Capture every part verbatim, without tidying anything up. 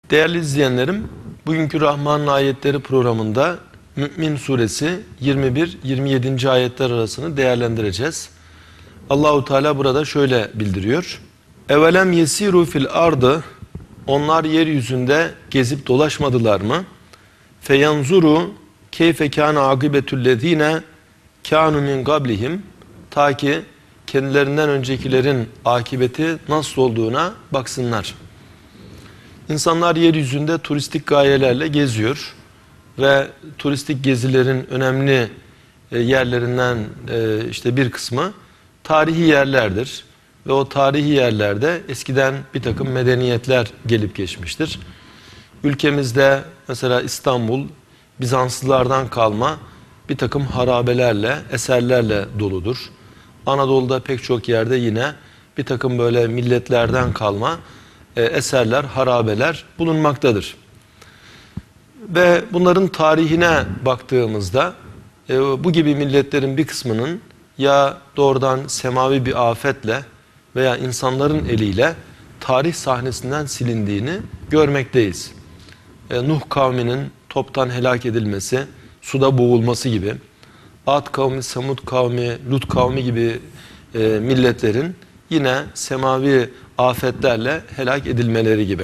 Değerli izleyenlerim, bugünkü Rahman'ın ayetleri programında Mü'min suresi yirmi bir yirmi yedinci ayetler arasını değerlendireceğiz. Allahu Teala burada şöyle bildiriyor. Evelem yesiru fil ardı, onlar yeryüzünde gezip dolaşmadılar mı? Feyanzuru keyfe kana akibetullezine kanu min qablihim, ta ki kendilerinden öncekilerin akibeti nasıl olduğuna baksınlar. İnsanlar yeryüzünde turistik gayelerle geziyor ve turistik gezilerin önemli yerlerinden işte bir kısmı tarihi yerlerdir. Ve o tarihi yerlerde eskiden bir takım medeniyetler gelip geçmiştir. Ülkemizde mesela İstanbul, Bizanslılardan kalma bir takım harabelerle, eserlerle doludur. Anadolu'da pek çok yerde yine bir takım böyle milletlerden kalma eserler, harabeler bulunmaktadır. Ve bunların tarihine baktığımızda bu gibi milletlerin bir kısmının ya doğrudan semavi bir afetle veya insanların eliyle tarih sahnesinden silindiğini görmekteyiz. Nuh kavminin toptan helak edilmesi, suda boğulması gibi, Ad kavmi, Samud kavmi, Lut kavmi gibi e, milletlerin yine semavi afetlerle helak edilmeleri gibi.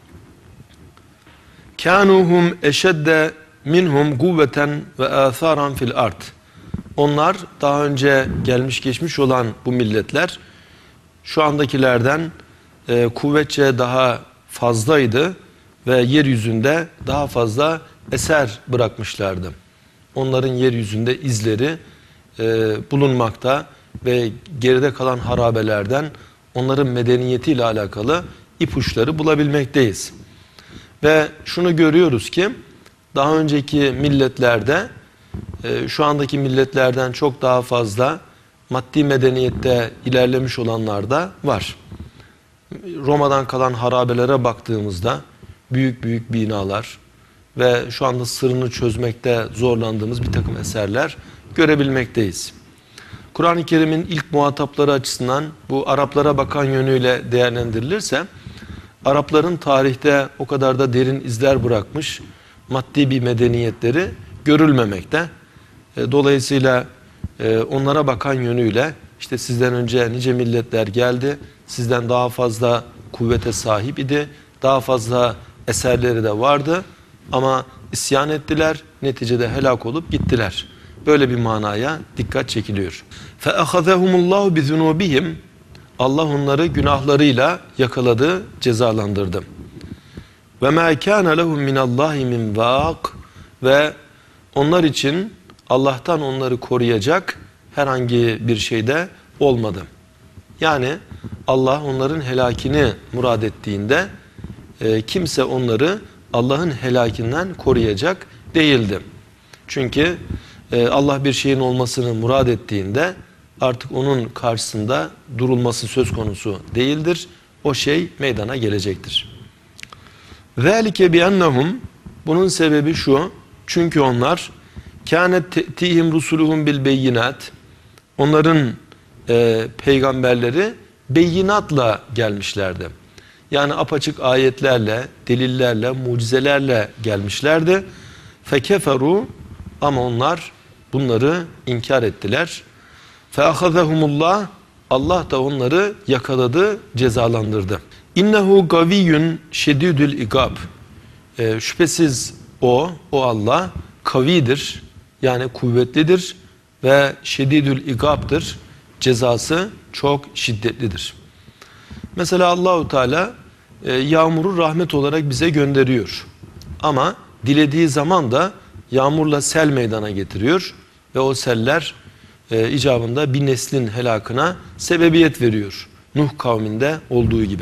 Kânuhum eşedde minhum kuvveten ve âthâran fil ard. Onlar daha önce gelmiş geçmiş olan bu milletler şu andakilerden e, kuvvetçe daha fazlaydı ve yeryüzünde daha fazla eser bırakmışlardı. Onların yeryüzünde izleri e, bulunmakta ve geride kalan harabelerden onların medeniyetiyle alakalı ipuçları bulabilmekteyiz. Ve şunu görüyoruz ki daha önceki milletlerde e, şu andaki milletlerden çok daha fazla maddi medeniyette ilerlemiş olanlar da var. Roma'dan kalan harabelere baktığımızda büyük büyük binalar ve şu anda sırrını çözmekte zorlandığımız bir takım eserler görebilmekteyiz. Kur'an-ı Kerim'in ilk muhatapları açısından bu Araplara bakan yönüyle değerlendirilirse, Arapların tarihte o kadar da derin izler bırakmış maddi bir medeniyetleri görülmemekte. Dolayısıyla onlara bakan yönüyle işte sizden önce nice milletler geldi, sizden daha fazla kuvvete sahip idi, daha fazla eserleri de vardı ama isyan ettiler, neticede helak olup gittiler. Böyle bir manaya dikkat çekiliyor. فَأَخَذَهُمُ اللّٰهُ بِذُنُوبِهِمْ Allah onları günahlarıyla yakaladı, cezalandırdı. وَمَا كَانَ لَهُمْ مِنَ اللّٰهِ مِنْ وَاقٍ Ve onlar için Allah'tan onları koruyacak herhangi bir şey de olmadı. Yani Allah onların helakini murad ettiğinde e, kimse onları Allah'ın helakinden koruyacak değildi. Çünkü e, Allah bir şeyin olmasını murad ettiğinde artık onun karşısında durulması söz konusu değildir. O şey meydana gelecektir. ذَٰلِكَ بِأَنَّهُمْ Bunun sebebi şu, çünkü onlar كَانَتْ تِئِهِمْ رُسُلُهُمْ بِالْبَيِّنَاتِ Onların e, peygamberleri beyinatla gelmişlerdi. Yani apaçık ayetlerle, delillerle, mucizelerle gelmişlerdi. فَكَفَرُوا Ama onlar bunları inkar ettiler. فَأَخَذَهُمُ اللّٰهِ Allah da onları yakaladı, cezalandırdı. İnnehu gaviyyun şedidül ikab. E, şüphesiz o, o Allah kavidir, yani kuvvetlidir ve şedidül ikabdır. Cezası çok şiddetlidir. Mesela Allahu Teala e, yağmuru rahmet olarak bize gönderiyor. Ama dilediği zaman da yağmurla sel meydana getiriyor ve o seller e, icabında bir neslin helakına sebebiyet veriyor. Nuh kavminde olduğu gibi.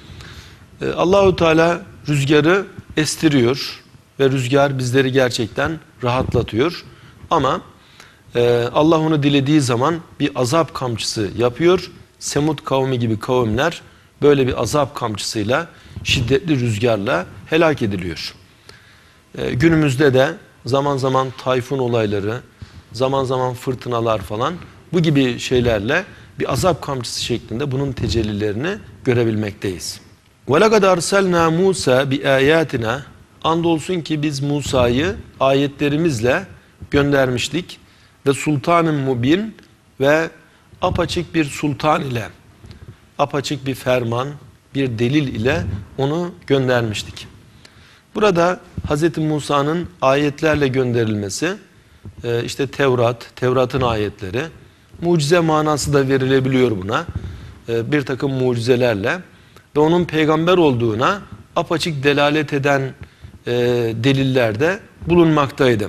E, Allahu Teala rüzgarı estiriyor ve rüzgar bizleri gerçekten rahatlatıyor. Ama e, Allah onu dilediği zaman bir azap kamçısı yapıyor. Semud kavmi gibi kavimler böyle bir azap kamçısıyla, şiddetli rüzgarla helak ediliyor. E, günümüzde de zaman zaman tayfun olayları, zaman zaman fırtınalar falan bu gibi şeylerle bir azap kamçısı şeklinde bunun tecellilerini görebilmekteyiz. وَلَقَدْ أَرْسَلْنَا مُوسَى بِآيَاتِنَا Andolsun ki biz Musa'yı ayetlerimizle göndermiştik. Ve sultanın mubin ve apaçık bir sultan ile, apaçık bir ferman, bir delil ile onu göndermiştik. Burada Hz. Musa'nın ayetlerle gönderilmesi, işte Tevrat, Tevrat'ın ayetleri, mucize manası da verilebiliyor buna. Bir takım mucizelerle ve onun peygamber olduğuna apaçık delalet eden deliller de bulunmaktaydı.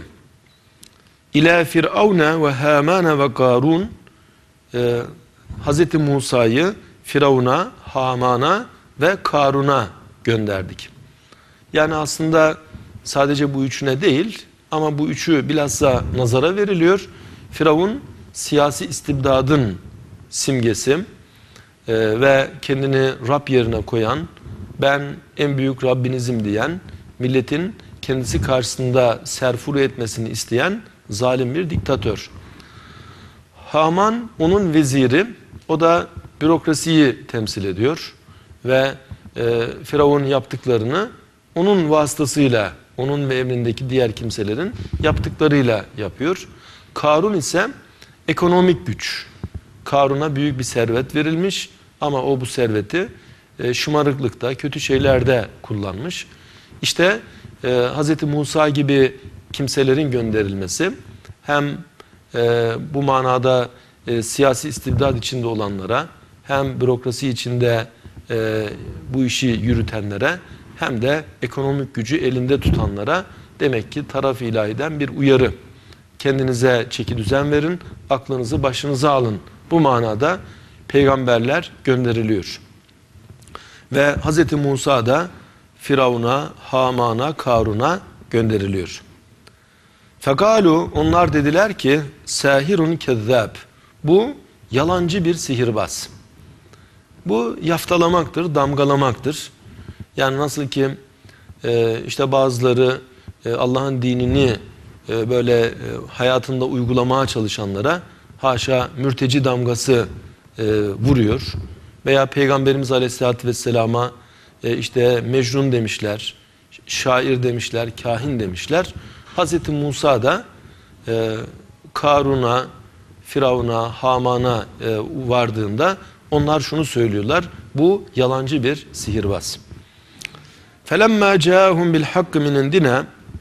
İlâ Firavne ve Hâmâne ve Karun, Hz. Musa'yı Firavun'a, Haman'a ve Karun'a gönderdik. Yani aslında sadece bu üçüne değil ama bu üçü bilhassa nazara veriliyor. Firavun siyasi istibdadın simgesi e, ve kendini Rab yerine koyan, ben en büyük Rabbinizim diyen, milletin kendisi karşısında serfuru etmesini isteyen zalim bir diktatör. Haman onun veziri, o da bürokrasiyi temsil ediyor ve e, Firavun yaptıklarını onun vasıtasıyla, onun ve emrindeki diğer kimselerin yaptıklarıyla yapıyor. Karun ise ekonomik güç. Karun'a büyük bir servet verilmiş ama o bu serveti e, şımarıklıkta, kötü şeylerde kullanmış. İşte e, Hz. Musa gibi kimselerin gönderilmesi hem e, bu manada e, siyasi istibdad içinde olanlara, hem bürokrasi içinde e, bu işi yürütenlere, hem de ekonomik gücü elinde tutanlara demek ki taraf-ı ilahiden bir uyarı. Kendinize çeki düzen verin, aklınızı başınıza alın. Bu manada peygamberler gönderiliyor. Ve Hz. Musa da Firavun'a, Haman'a, Karun'a gönderiliyor. Fekalu, onlar dediler ki sahirun kezzab. Bu yalancı bir sihirbaz. Bu yaftalamaktır, damgalamaktır. Yani nasıl ki e, işte bazıları e, Allah'ın dinini e, böyle e, hayatında uygulamaya çalışanlara haşa mürteci damgası e, vuruyor. Veya Peygamberimiz Aleyhisselatü Vesselam'a e, işte mecnun demişler, şair demişler, kahin demişler. Hz. Musa da e, Karun'a, Firavun'a, Haman'a e, vardığında onlar şunu söylüyorlar: bu yalancı bir sihirbaz. فَلَمَّا جَاءَهُمْ بِالْحَقِّ مِنْ اِنْدِنَا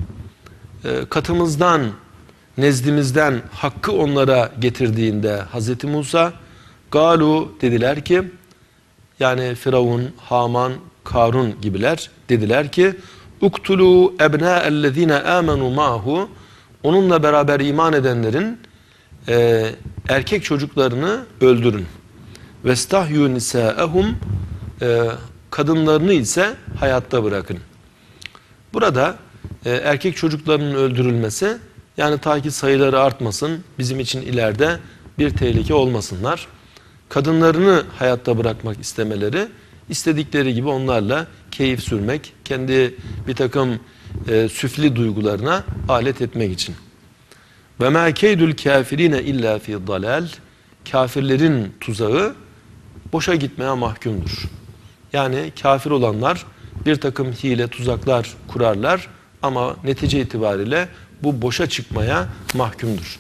Katımızdan, nezdimizden hakkı onlara getirdiğinde Hz. Musa, galu dediler ki, yani Firavun, Haman, Karun gibiler dediler ki, uktulu ebnâ'ellezîne âmenû ma'hu, onunla beraber iman edenlerin e, erkek çocuklarını öldürün. Vestahyû nisâehum, e, kadınlarını ise hayatta bırakın. Burada e, erkek çocuklarının öldürülmesi, yani ta ki sayıları artmasın, bizim için ileride bir tehlike olmasınlar. Kadınlarını hayatta bırakmak istemeleri, istedikleri gibi onlarla keyif sürmek, kendi bir takım e, süfli duygularına alet etmek için. Ve mâ keydül kâfirîne illâ fî dalâl, kafirlerin tuzağı boşa gitmeye mahkumdur. Yani kafir olanlar bir takım hile, tuzaklar kurarlar ama netice itibariyle bu boşa çıkmaya mahkumdur.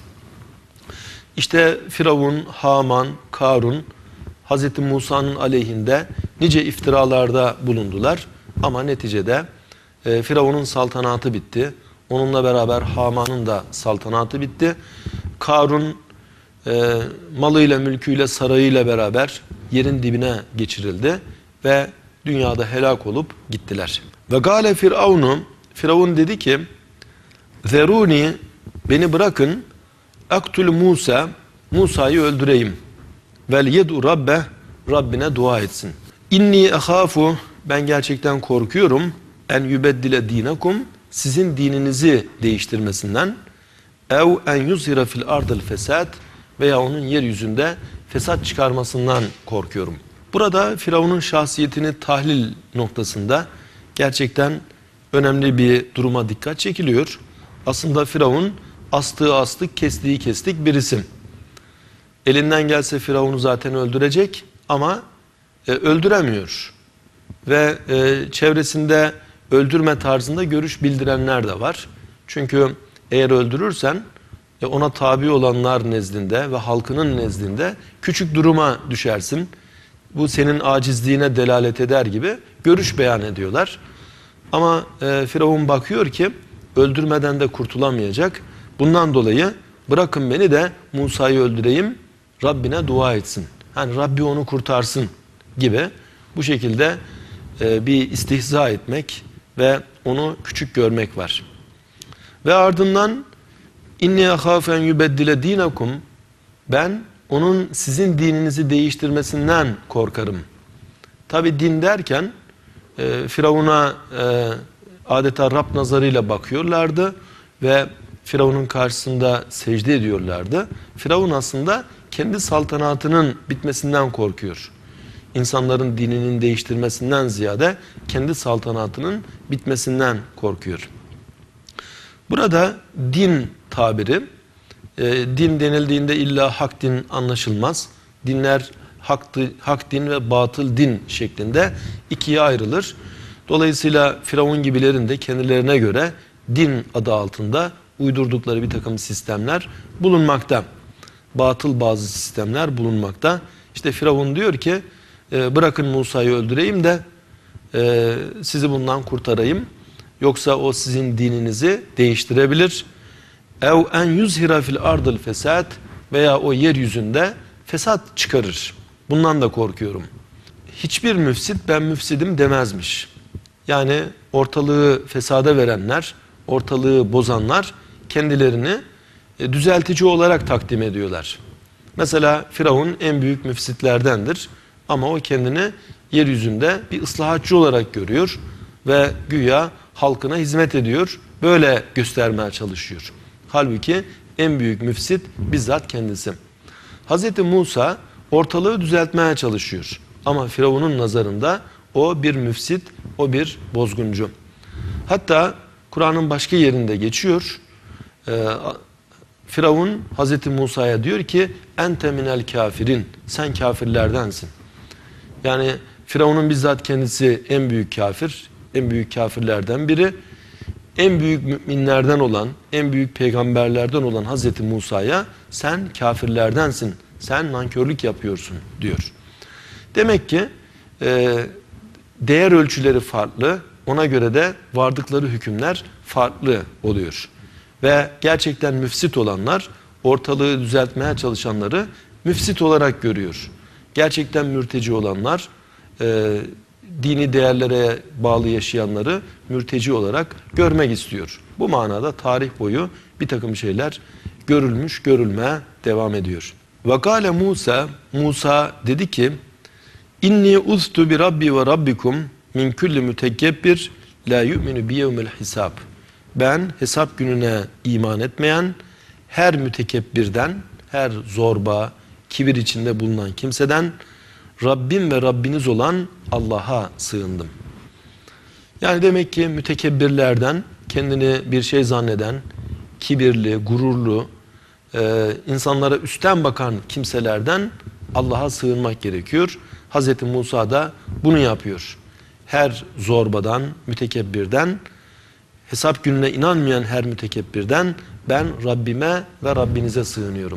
İşte Firavun, Haman, Karun, Hz. Musa'nın aleyhinde nice iftiralarda bulundular ama neticede e, Firavun'un saltanatı bitti. Onunla beraber Haman'ın da saltanatı bitti. Karun e, malıyla, mülküyle, sarayıyla beraber yerin dibine geçirildi ve dünyada helak olup gittiler. Ve gâle Firavunu, Firavun dedi ki, zeruni, beni bırakın, aktul Musa, Musa'yı öldüreyim. Vel yed'u rabbe, Rabbine dua etsin. İnni ehafu, ben gerçekten korkuyorum, en yübeddile dinakum, sizin dininizi değiştirmesinden, ev en yuzhira fil ardil fesad, veya onun yeryüzünde fesat çıkarmasından korkuyorum. Burada Firavun'un şahsiyetini tahlil noktasında gerçekten önemli bir duruma dikkat çekiliyor. Aslında Firavun astığı astık, kestiği kestik bir isim. Elinden gelse Firavun'u zaten öldürecek ama e, öldüremiyor. ve e, çevresinde öldürme tarzında görüş bildirenler de var. Çünkü eğer öldürürsen e, ona tabi olanlar nezdinde ve halkının nezdinde küçük duruma düşersin. Bu senin acizliğine delalet eder gibi görüş beyan ediyorlar. Ama e, Firavun bakıyor ki öldürmeden de kurtulamayacak. Bundan dolayı bırakın beni de Musa'yı öldüreyim, Rabbine dua etsin. Hani Rabbi onu kurtarsın gibi bu şekilde e, bir istihza etmek ve onu küçük görmek var. Ve ardından inni ahafen yubeddile dinakum, ben onun sizin dininizi değiştirmesinden korkarım. Tabi din derken e, Firavun'a e, adeta Rab nazarıyla bakıyorlardı ve Firavun'un karşısında secde ediyorlardı. Firavun aslında kendi saltanatının bitmesinden korkuyor. İnsanların dininin değiştirmesinden ziyade kendi saltanatının bitmesinden korkuyor. Burada din tabiri, e, din denildiğinde illa hak din anlaşılmaz. Dinler hak, hak din ve batıl din şeklinde ikiye ayrılır. Dolayısıyla Firavun gibilerin de kendilerine göre din adı altında uydurdukları bir takım sistemler bulunmakta. Batıl bazı sistemler bulunmakta. İşte Firavun diyor ki e, bırakın Musa'yı öldüreyim de e, sizi bundan kurtarayım. Yoksa o sizin dininizi değiştirebilir. Ev en yuzhira fil ardıl fesat, veya o yeryüzünde fesat çıkarır. Bundan da korkuyorum. Hiçbir müfsit ben müfsidim demezmiş. Yani ortalığı fesada verenler, ortalığı bozanlar kendilerini düzeltici olarak takdim ediyorlar. Mesela Firavun en büyük müfsitlerdendir ama o kendini yeryüzünde bir ıslahatçı olarak görüyor ve güya halkına hizmet ediyor. Böyle göstermeye çalışıyor. Halbuki en büyük müfsit bizzat kendisi. Hazreti Musa ortalığı düzeltmeye çalışıyor. Ama Firavun'un nazarında o bir müfsit, o bir bozguncu. Hatta Kur'an'ın başka yerinde geçiyor. Ee, Firavun Hazreti Musa'ya diyor ki ente minel kafirin, sen kafirlerdensin. Yani Firavun'un bizzat kendisi en büyük kafir, en büyük kafirlerden biri. En büyük müminlerden olan, en büyük peygamberlerden olan Hazreti Musa'ya sen kafirlerdensin, sen nankörlük yapıyorsun diyor. Demek ki e, değer ölçüleri farklı, ona göre de vardıkları hükümler farklı oluyor. Ve gerçekten müfsit olanlar ortalığı düzeltmeye çalışanları müfsit olarak görüyor. Gerçekten mürteci olanlar e, dini değerlere bağlı yaşayanları mürteci olarak görmek istiyor. Bu manada tarih boyu bir takım şeyler görülmüş, görülmeye devam ediyor. Vakale Musa, Musa dedi ki İnni uztu bi Rabbi ve Rabbikum min kulli mütekebbir la yu'minu bi yevmil hisab. Ben hesap gününe iman etmeyen her mütekebbirden, her zorba, kibir içinde bulunan kimseden Rabbim ve Rabbiniz olan Allah'a sığındım. Yani demek ki mütekebbirlerden, kendini bir şey zanneden, kibirli, gururlu, e, insanlara üstten bakan kimselerden Allah'a sığınmak gerekiyor. Hazreti Musa da bunu yapıyor. Her zorbadan, mütekebbirden, hesap gününe inanmayan her mütekebbirden ben Rabbime ve Rabbinize sığınıyorum.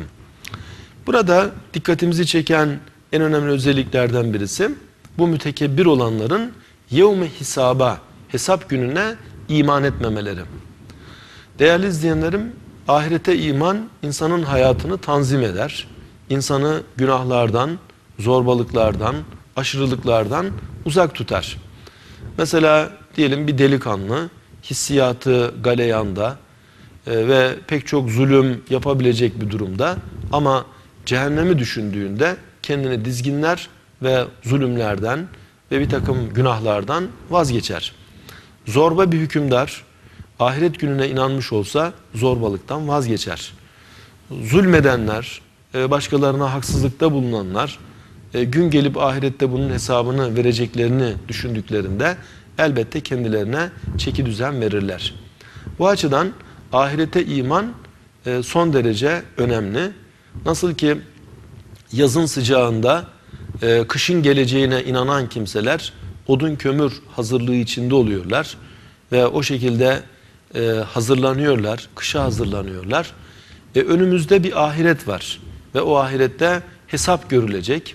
Burada dikkatimizi çeken en önemli özelliklerden birisi bu mütekebbir olanların yevme hisaba, hesap gününe iman etmemeleri. Değerli izleyenlerim, ahirete iman insanın hayatını tanzim eder. İnsanı günahlardan, zorbalıklardan, aşırılıklardan uzak tutar. Mesela diyelim bir delikanlı hissiyatı galeyanda e, ve pek çok zulüm yapabilecek bir durumda ama cehennemi düşündüğünde kendini dizginler ve zulümlerden ve bir takım günahlardan vazgeçer. Zorba bir hükümdar ahiret gününe inanmış olsa zorbalıktan vazgeçer. Zulmedenler, başkalarına haksızlıkta bulunanlar gün gelip ahirette bunun hesabını vereceklerini düşündüklerinde elbette kendilerine çeki düzen verirler. Bu açıdan ahirete iman son derece önemli. Nasıl ki yazın sıcağında kışın geleceğine inanan kimseler odun kömür hazırlığı içinde oluyorlar ve o şekilde e, hazırlanıyorlar, kışa hazırlanıyorlar. E, önümüzde bir ahiret var ve o ahirette hesap görülecek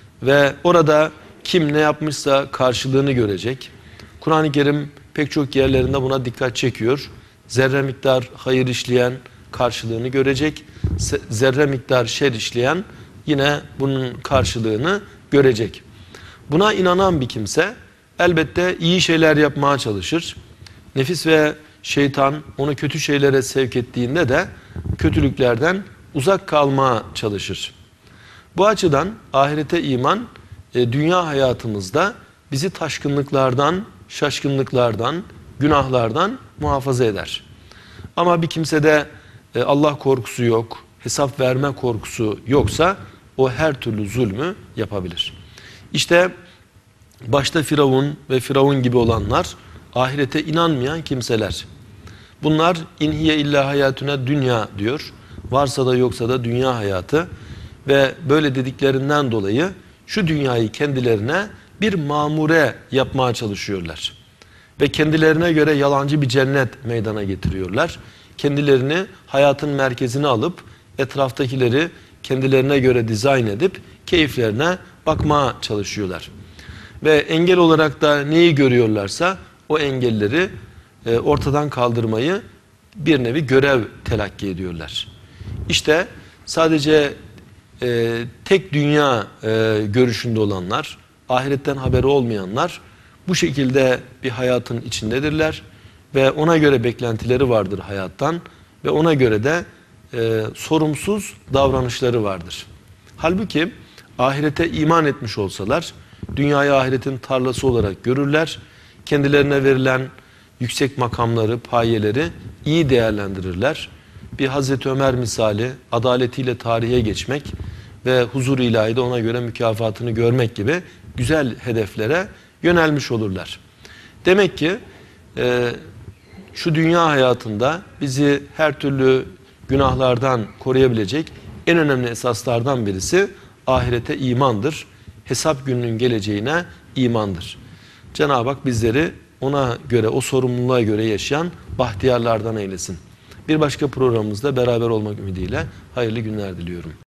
ve orada kim ne yapmışsa karşılığını görecek. Kur'an-ı Kerim pek çok yerlerinde buna dikkat çekiyor. Zerre miktar hayır işleyen karşılığını görecek. Zerre miktar şer işleyen yine bunun karşılığını görecek. Buna inanan bir kimse elbette iyi şeyler yapmaya çalışır. Nefis ve şeytan onu kötü şeylere sevk ettiğinde de kötülüklerden uzak kalmaya çalışır. Bu açıdan ahirete iman dünya hayatımızda bizi taşkınlıklardan, şaşkınlıklardan, günahlardan muhafaza eder. Ama bir kimsede Allah korkusu yok, hesap verme korkusu yoksa o her türlü zulmü yapabilir. İşte başta Firavun ve Firavun gibi olanlar ahirete inanmayan kimseler. Bunlar inhiye illa hayatüne dünya diyor. Varsa da yoksa da dünya hayatı ve böyle dediklerinden dolayı şu dünyayı kendilerine bir mamure yapmaya çalışıyorlar. Ve kendilerine göre yalancı bir cennet meydana getiriyorlar. Kendilerini hayatın merkezine alıp etraftakileri kendilerine göre dizayn edip keyiflerine bakmaya çalışıyorlar. Ve engel olarak da neyi görüyorlarsa o engelleri e, ortadan kaldırmayı bir nevi görev telakki ediyorlar. İşte sadece e, tek dünya e, görüşünde olanlar, ahiretten haberi olmayanlar bu şekilde bir hayatın içindedirler ve ona göre beklentileri vardır hayattan ve ona göre de e, sorumsuz davranışları vardır. Halbuki ahirete iman etmiş olsalar dünyayı ahiretin tarlası olarak görürler. Kendilerine verilen yüksek makamları, payeleri iyi değerlendirirler. Bir Hazreti Ömer misali adaletiyle tarihe geçmek ve huzur ilahide ona göre mükafatını görmek gibi güzel hedeflere yönelmiş olurlar. Demek ki e, şu dünya hayatında bizi her türlü günahlardan koruyabilecek en önemli esaslardan birisi ahirete imandır. Hesap gününün geleceğine imandır. Cenab-ı Hak bizleri ona göre, o sorumluluğa göre yaşayan bahtiyarlardan eylesin. Bir başka programımızda beraber olmak ümidiyle hayırlı günler diliyorum.